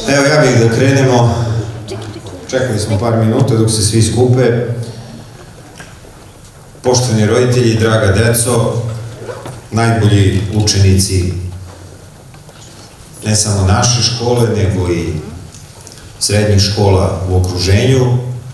Evo, ja bih da krenemo. Čekali smo par minuta dok se svi skupe. Poštovani roditelji, draga deco, najbolji učenici ne samo naše škole, nego i srednjih škola u okruženju.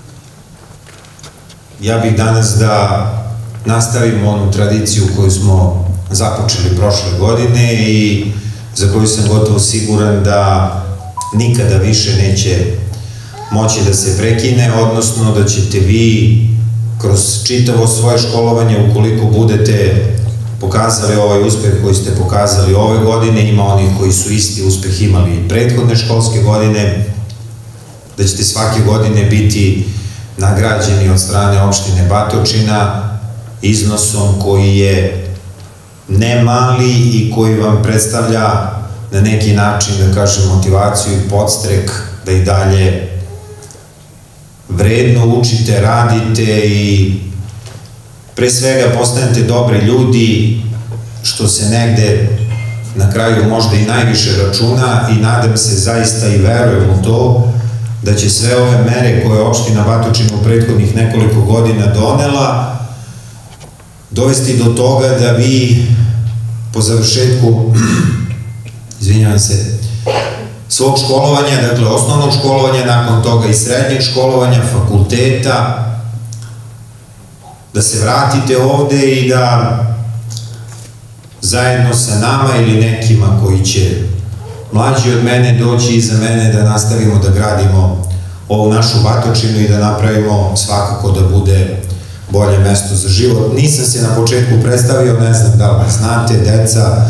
Ja bih danas da nastavimo onu tradiciju koju smo započeli prošle godine i za koju sam gotovo siguran da nikada više neće moći da se prekine, odnosno da ćete vi kroz čitavo svoje školovanje, ukoliko budete pokazali ovaj uspeh koji ste pokazali ove godine, ima onih koji su isti uspeh imali i prethodne školske godine, da ćete svake godine biti nagrađeni od strane opštine Batočina iznosom koji je ne mali i koji vam predstavlja na neki način, da kažem, motivaciju i podstrek da i dalje vredno učite, radite i pre svega postanete dobri ljudi, što se negde na kraju možda i najviše računa, i nadam se zaista i verujem u to da će sve ove mere koje je opština Batočina u prethodnih nekoliko godina donela dovesti do toga da vi po završetku, izvinjavam se, svog školovanja, dakle osnovnog školovanja, nakon toga i srednjeg školovanja, fakulteta, da se vratite ovde i da zajedno sa nama ili nekima koji će mlađi od mene doći iza mene da nastavimo da gradimo ovu našu Batočinu i da napravimo svakako da bude bolje mesto za život. Nisam se na početku predstavio, ne znam da li me znate, deca,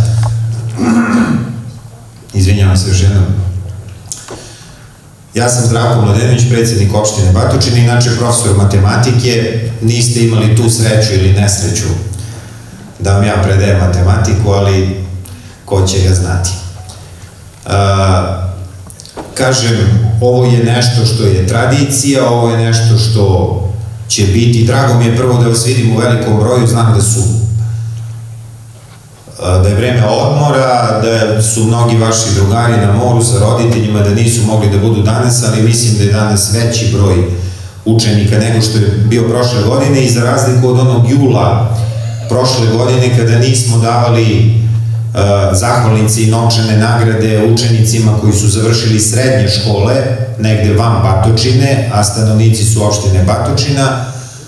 izvinjavam se još jednom. Ja sam Zdravko Mladenović, predsjednik opštine Batočina, inače profesor matematike. Niste imali tu sreću ili nesreću da vam ja predajem matematiku, ali ko će ga znati. Kažem, ovo je nešto što je tradicija, ovo je nešto što će biti, drago mi je prvo da vas vidim u velikom broju, znam da je vreme odmora, da su mnogi vaši drugari na moru sa roditeljima, da nisu mogli da budu danas, ali mislim da je danas veći broj učenika nego što je bio prošle godine, i za razliku od onog jula prošle godine kada nismo davali zahvalnice i novčane nagrade učenicima koji su završili srednje škole negde van Batočine, a stanovnici su opštine Batočina.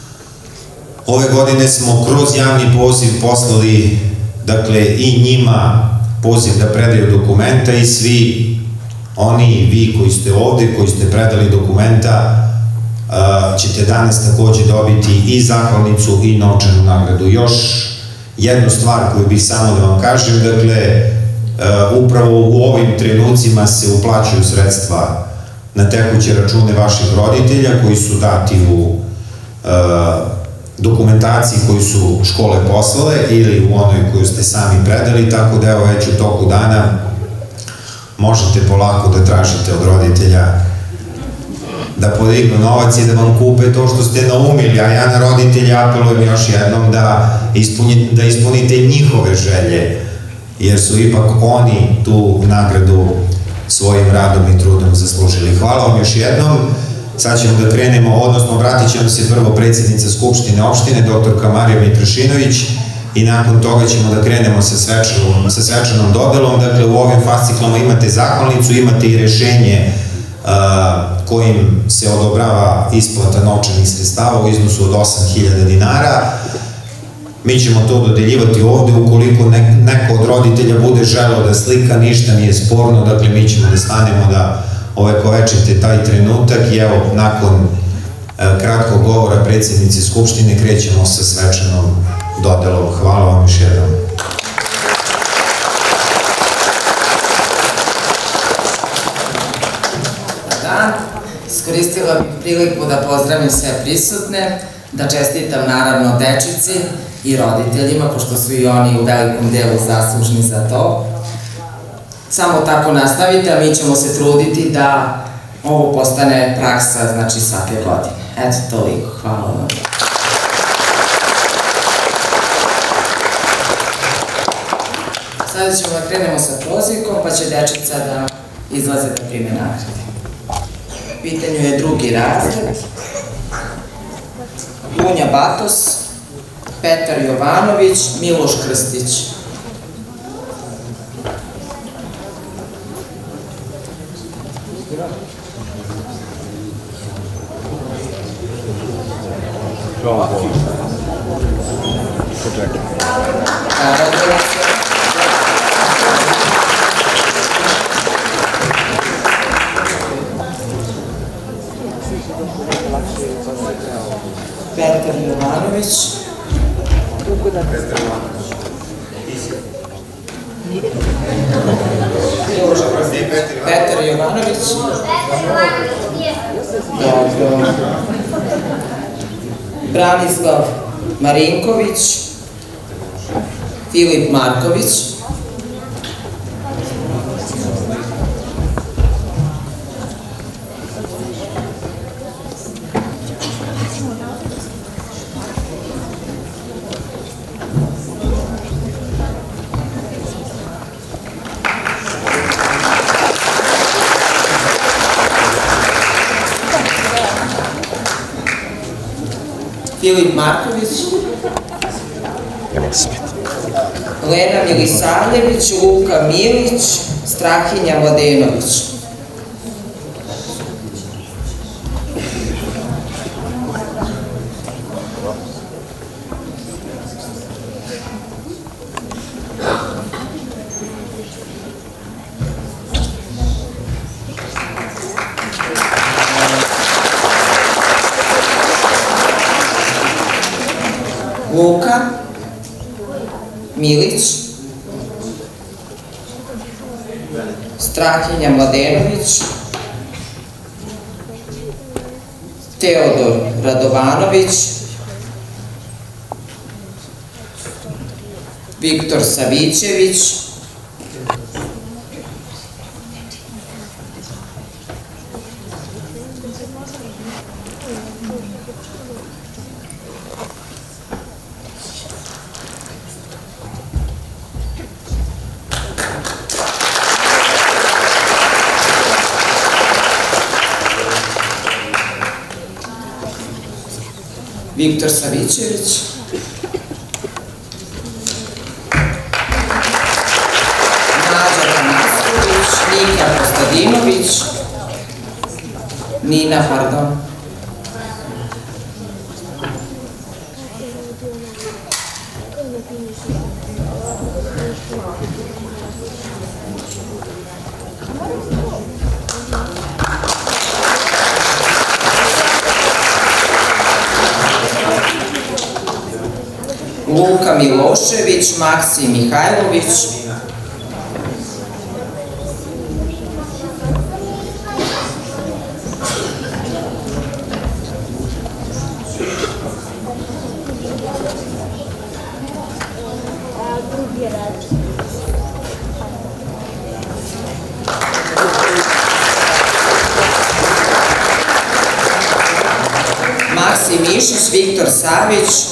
Ove godine smo kroz javni poziv poslali, dakle, i njima poziv da predaju dokumenta, i svi oni i vi koji ste ovde, koji ste predali dokumenta, ćete danas takođe dobiti i zahvalnicu i novčanu nagradu. Još jednu stvar koju bih samo da vam kažem, dakle, upravo u ovim trenucima se uplaćuju sredstva na tekuće račune vaših roditelja koji su dati u dokumentaciji koju su škole poslale ili u onoj koju ste sami predali, tako da evo već u toku dana možete polako da tražite od roditelja da podignu novac i da vam kupe to što ste naumili, a ja na roditelja apelujem još jednom da ispunite njihove želje, jer su ipak oni tu nagradu svojim radom i trudom zaslužili. Hvala vam još jednom. Sad ćemo da krenemo, odnosno vratit će nam se prvo predsjednica Skupštine opštine, dr. Marija Mitrašinović, i nakon toga ćemo da krenemo sa svečanom dodelom. Dakle, u ovim fasciklama imate zahvalnicu, imate i rešenje kojim se odobrava isplata novčanih sredstava u iznosu od 8.000 dinara. Mi ćemo to dodeljivati ovde, ukoliko neko od roditelja bude želeo da slika, ništa nije sporno, dakle mi ćemo da stanemo da ovekovečite taj trenutak, i evo, nakon kratkog govora predsjednice Skupštine krećemo sa svečanom dodelom. Hvala vam još jednom. Iskoristila bih priliku da pozdravim sve prisutne, da čestitam naravno dečici i roditeljima, pošto su i oni u velikom delu zaslužni za to. Samo tako nastavite, a mi ćemo se truditi da ovo postane praksa, znači, svake godine. Eto, toliko. Hvala vam. Sada ćemo da krenemo sa prozivkom, pa će dečica da izlaze da prime nagrade. U pitanju je drugi razred. Dunja Batos, Petar Jovanović, Miloš Krstić. Petar Jovanović. Petar Jovanović. Dobro. Branislav Marinković. Filip Marković. Filip Marković. Lena Milisavljević, Luka Milić, Strahinja Mladenović. Luka Milić, Strahinja Mladenović, Teodor Radovanović, Viktor Savićević, Viktor Savićević, Nađa Tanasković, Nika Kostadinović, Nina, pardon. Luka Milošević, Maksim Mihajlović, Maksim Mišić, Viktor Savić,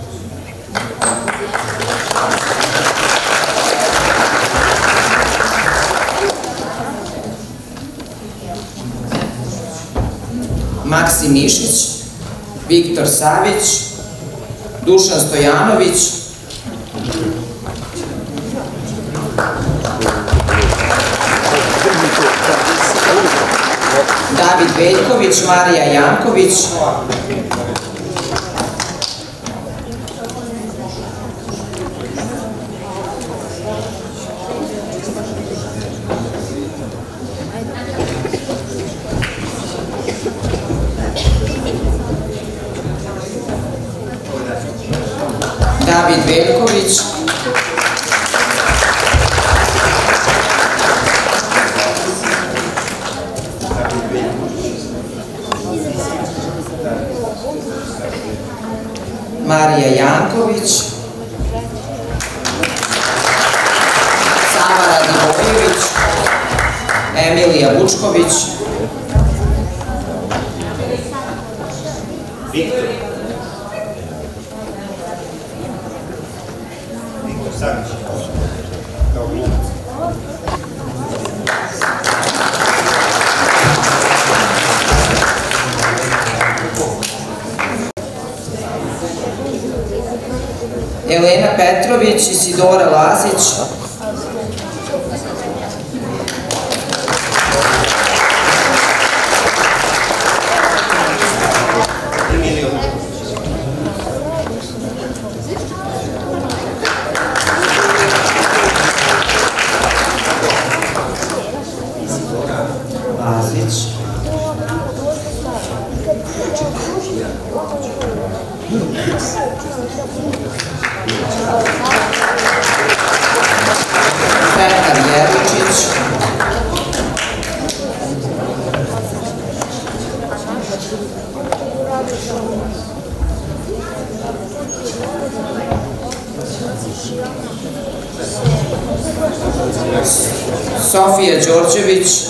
Maksim Mišić, Viktor Savić, Dušan Stojanović, David Veljković, Marija Janković, David Veljković, Marija Janković, Sava Radivojević, Emilija Vučković, Viktor Savić, kao glumac. Elena Petrović, Isidora Lazić, Petar Jerličić, Sofija Đorđević,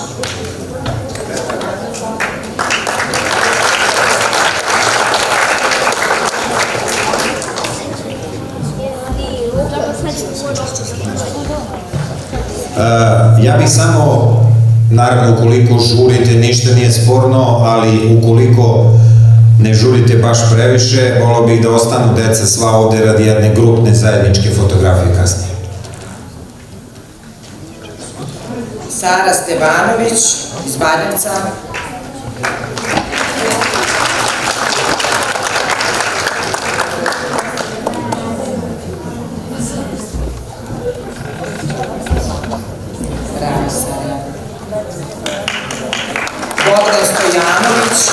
Ja bih samo, naravno ukoliko žurite ništa nije sporno, ali ukoliko ne žurite baš previše, volio bih da ostanu deca sva ovde radi jedne grupne zajedničke fotografije kasnije. Sara Stevanović iz Banjevca, Bogdan Stojanović,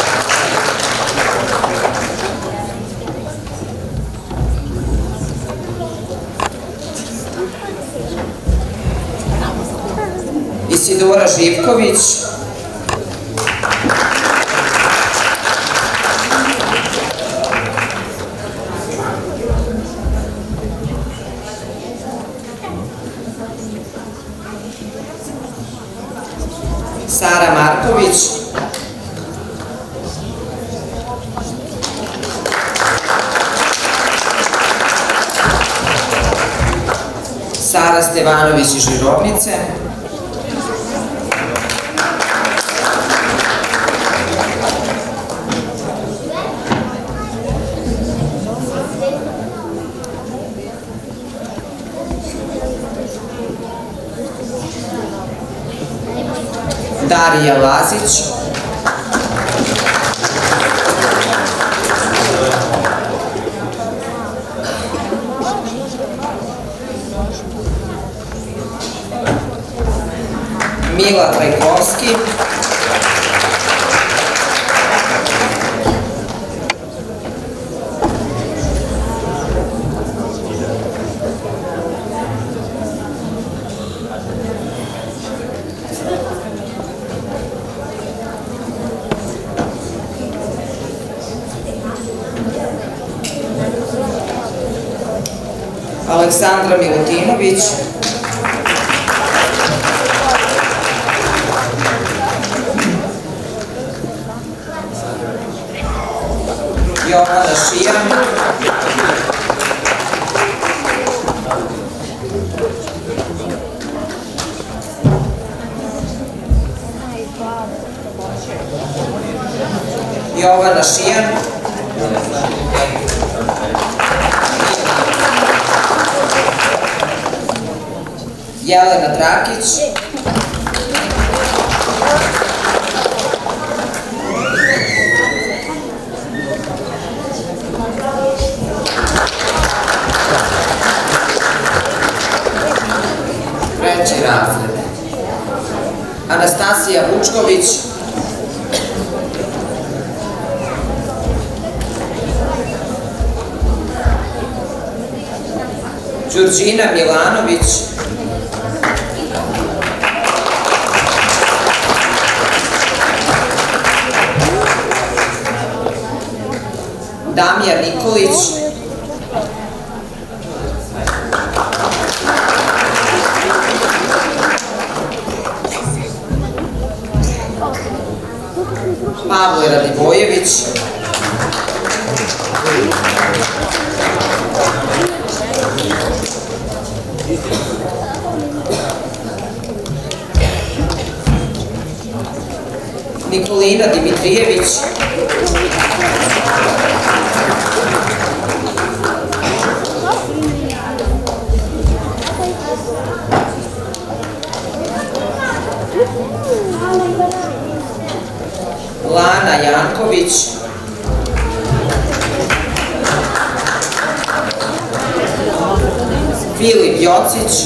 Isidora Živković, Sara Marković, Sara Stevanović iz Žirovnice, Darija Lazić, Mila Trajkovski, Aleksandra Milutinović, Jovana Šijan, Jovana Šijan, Jelena Drakić, treći razred, Anastasija Vučković, Đurđina Milanović, Damija Nikolić, Pavle Radivojević, Nikolina Dimitrijević, Ivana Janković, Filip Jocić,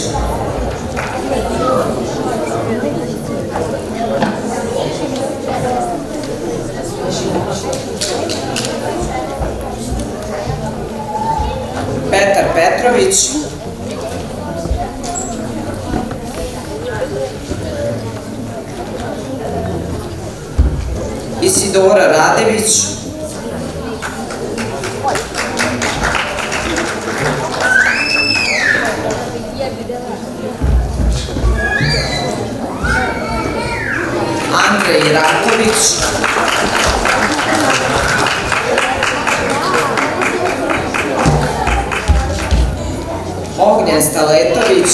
Petar Petrović, Isidora Radević, Andrej Raković, Ognjen Staletović,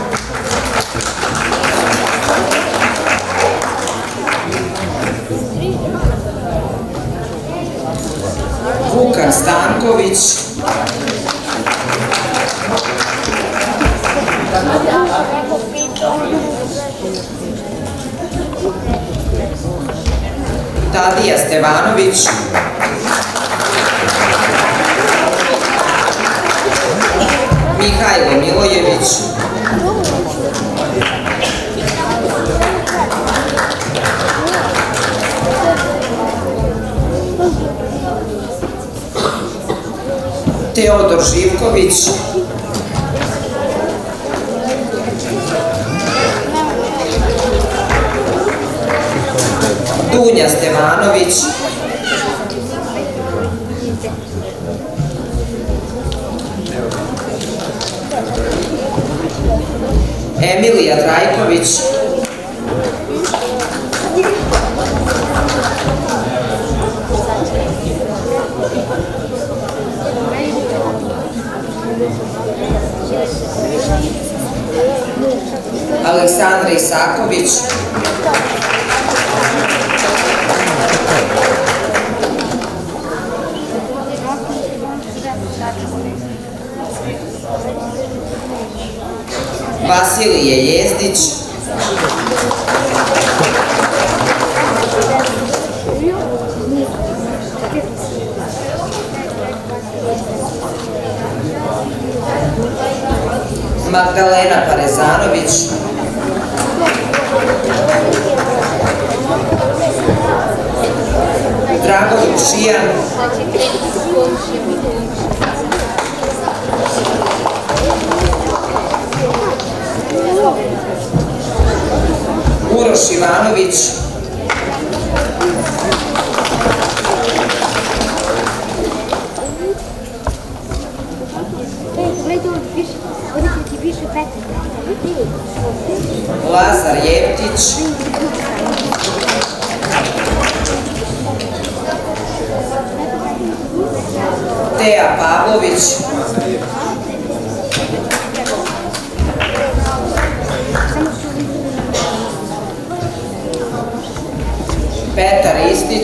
Vukan Stanković, Tadija Stevanović, Mihajlo Milojević, Teodor Živković, Dunja Stevanović, Emilija Trajković, Aleksandra Isaković, Vasilije Jezdić, Magdalena Parezanović, Dragoljub Šijan, Uroš Ivanović, Lazar Jevtić, Teja Pavlović, Petar Istić,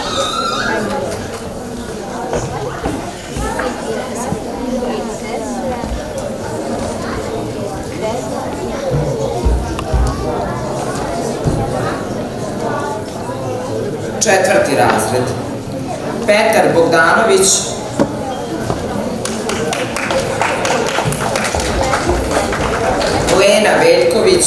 četvrti razred, Petar Bogdanović, Lena Veljković,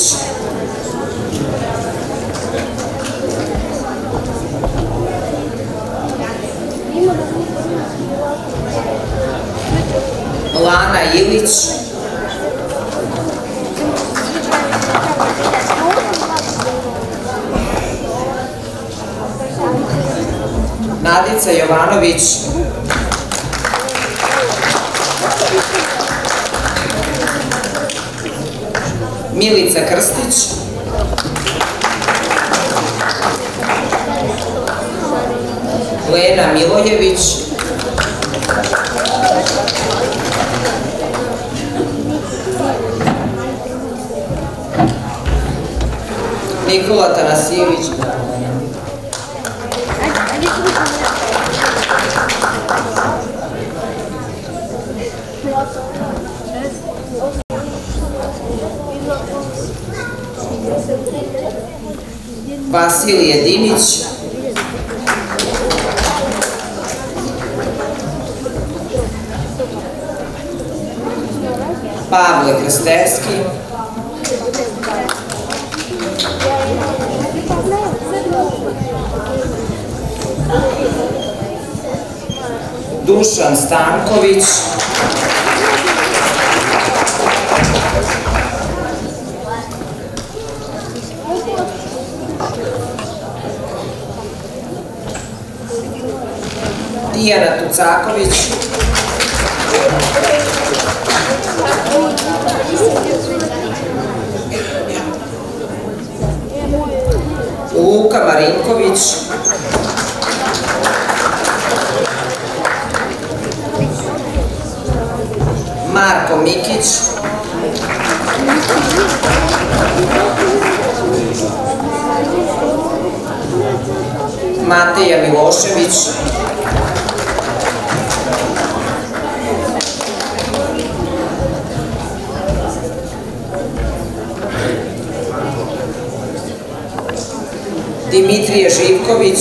Lana Ilić, Nadica Jovanović, Milica Krstić, Lena Milojević, Nikola Tanasijević, Vasilije Dimić, Pavle Krstevski, Dušan Stanković, Dijana Tucaković, Luka Marinković, Marko Mikić, Mateja Milošević, Dimitrije Živković,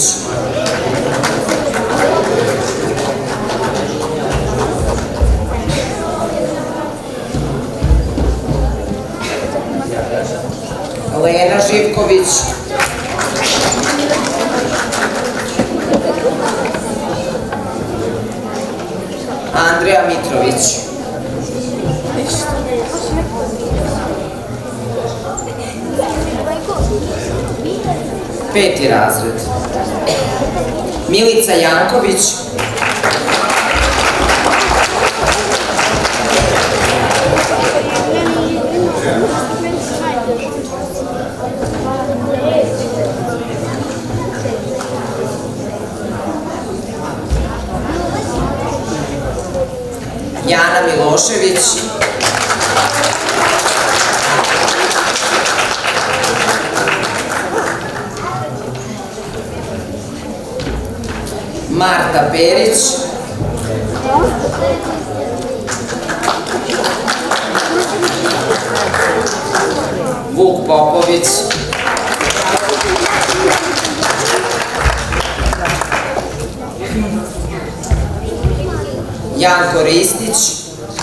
Lena Živković, Andreja Mitrović, peti razred, Milica Janković, Jana Milošević, Marta Perić, Vuk Popović, Janko Ristić,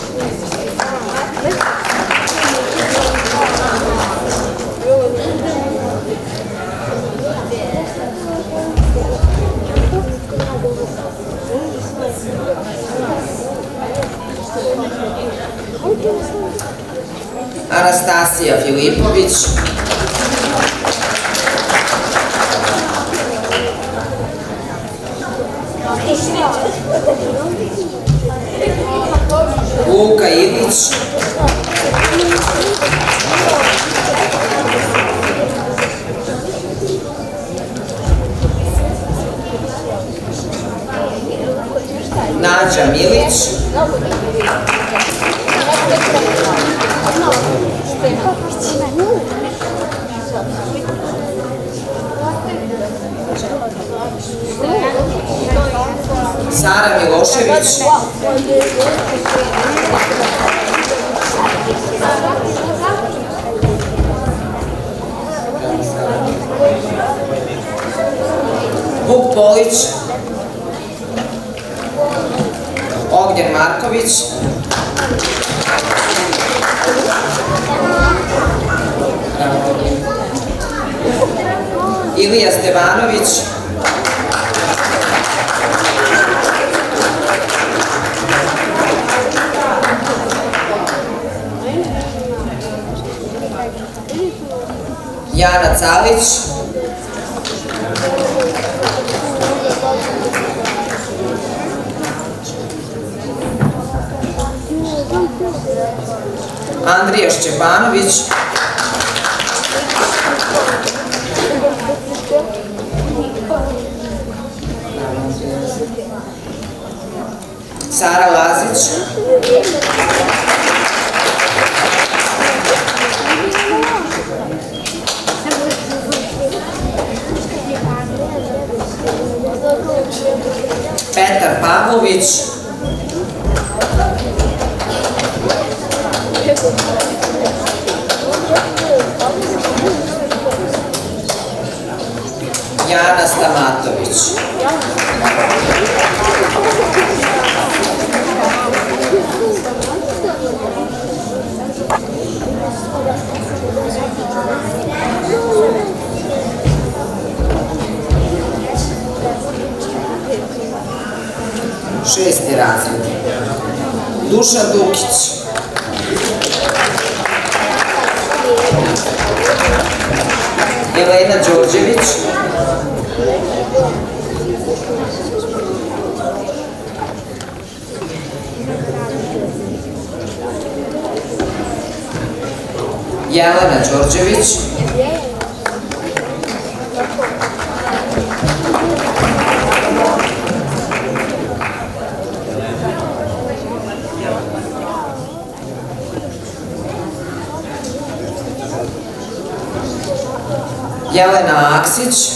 Anastasija Filipović, Luka Ilić, Nađa Milić, Sara Milošević, Vuk Polić, Ognjen Marković, Ilija Stevanović, Jana Calić, Andrija Šćepanović, Sara Lazić, Petar Pavlović, Jana Stamatović, Dušan Dukić. Elena Đorđević. Jelena Đorđević. Jelena Aksić.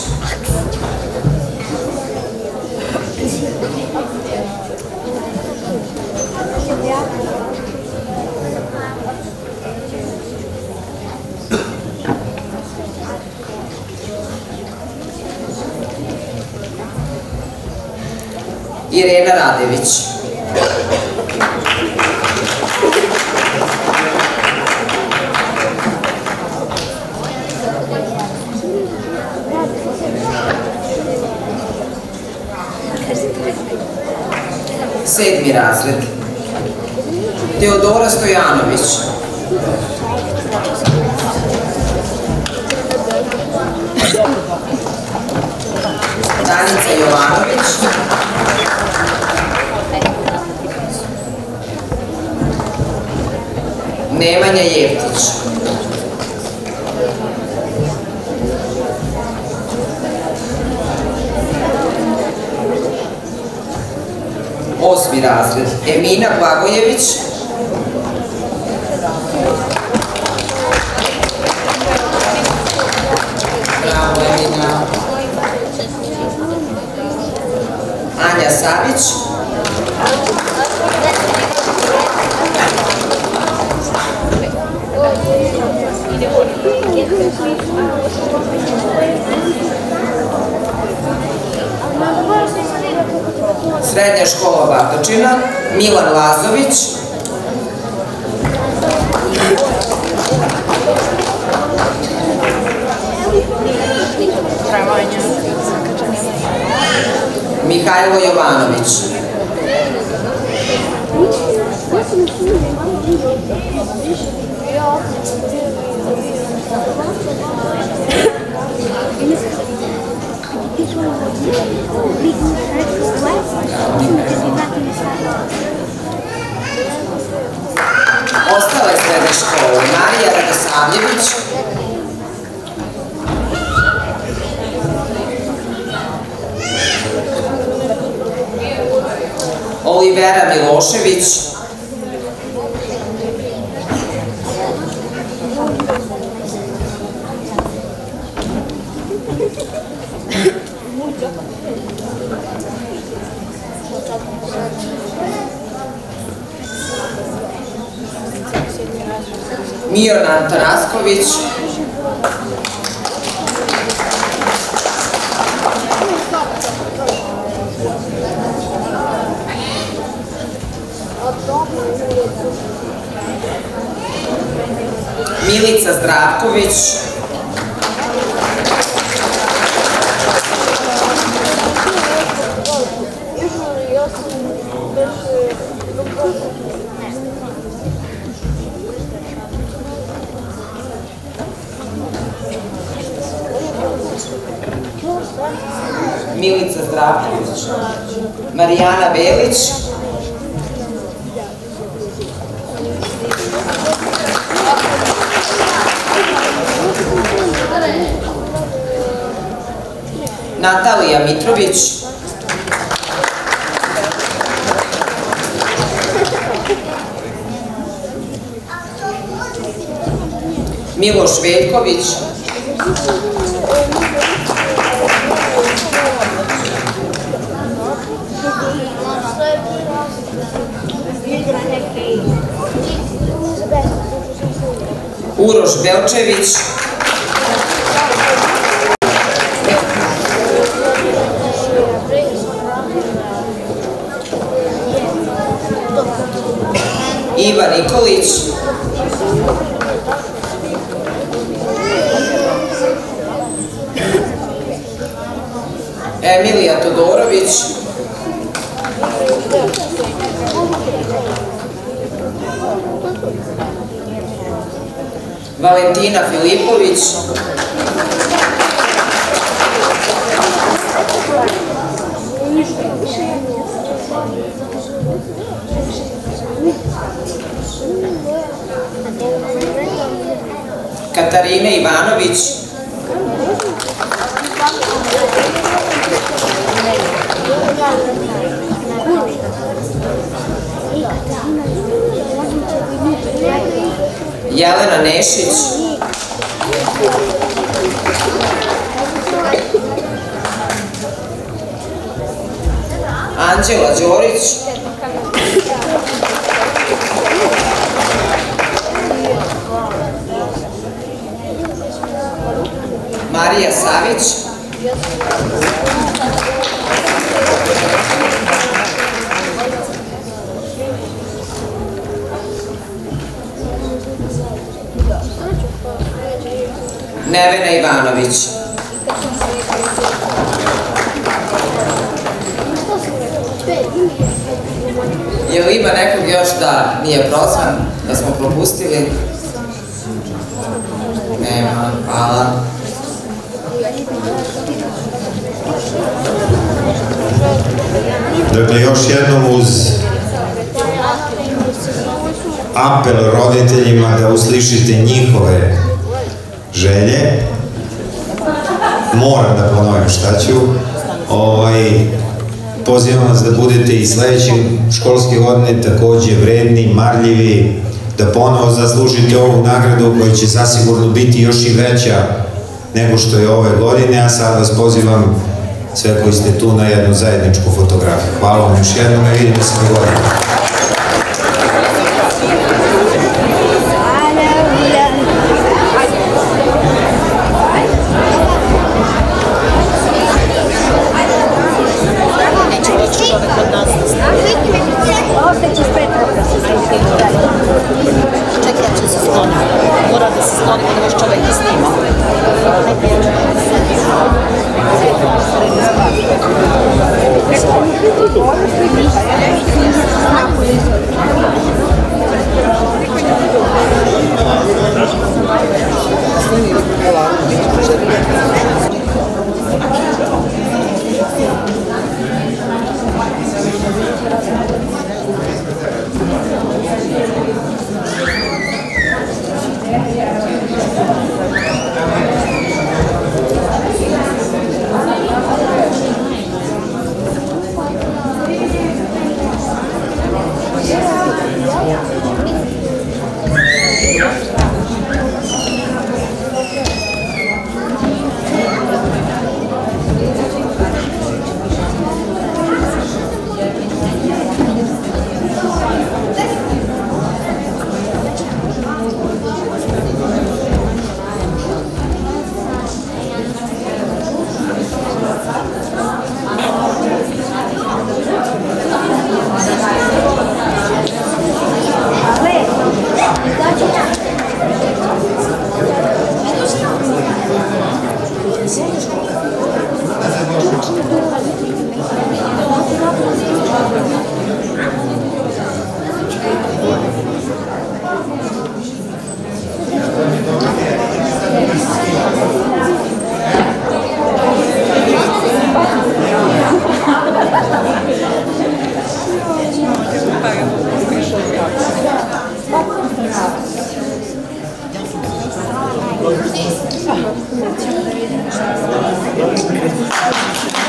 Irena Radević. Sedmi razred. Teodora Stojanović. Danica Jovanović. Nemanja Jevtić. Osmi razred. Emina Blagojević. Bravo, Emina. Anja Savić. Srednja škola Batočina. Milan Lazović. Mihajlo Jovanović. Ostale srednje škole. Marija Radosavljević. Olivera Milošević. Miona Tarasković. Milica Zdravković. Milica Zdravković. Marijana Belić. Natalija Mitrović. Miloš Veljković. Uroš Belčević. Iva Nikolić. Emilija Todorović. Valentina Filipović, Katarina Ivanović, Jelena Nešić, Anđela Đorić, Marija Savić, Nevena Ivanović, je li ima nekog još da nije prozvan, da smo propustili? Nema, hvala. Dakle, još jednom uz apel roditeljima da uslišite njihove želje, moram da ponovim šta ću, pozivam vas da budete i sledeće školske godine takođe vredni, marljivi, da ponovo zaslužite ovu nagradu koja će zasigurno biti još i veća nego što je ove godine, a sad vas pozivam sve koji ste tu na jednu zajedničku fotografiju. Hvala vam još jednom i vidimo se na godinu. Čekaj, ja ću se skloniti. Mora da se skloni kada još čovek snima. Thank you.